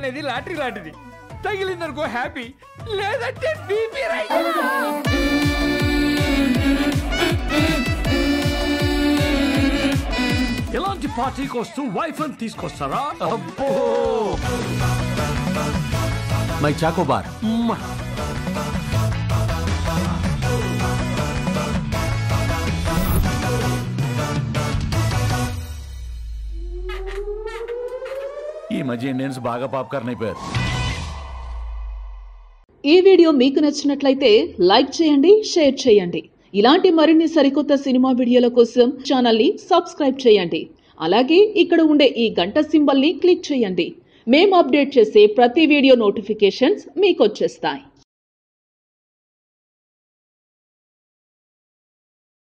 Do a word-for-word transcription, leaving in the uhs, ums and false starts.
అనేది లాటరీ లాంటిది. తగిలిందనుకో హ్యాపీ, లేదంటే బీపీ రైజ్. ఎలాంటి పార్టీకి వస్తూ వైఫ్ అని తీసుకొస్తారా? అబ్బో మై చాకోబార్. ఈ మధ్య ఇండియన్స్ బాగా పాప్కార్న్ అయిపోయారు. ఈ వీడియో మీకు నచ్చినట్లయితే లైక్ చేయండి, షేర్ చేయండి. ఇలాంటి మరిన్ని సరికొత్త సినిమా వీడియోల కోసం ఛానల్ ని సబ్స్క్రైబ్ చేయండి. అలాగే ఇక్కడ ఉండే ఈ గంట సింబల్ ని క్లిక్ చేయండి. మేము అప్డేట్ చేసే ప్రతి వీడియో నోటిఫికేషన్స్ మీకు వచ్చేస్తాయి.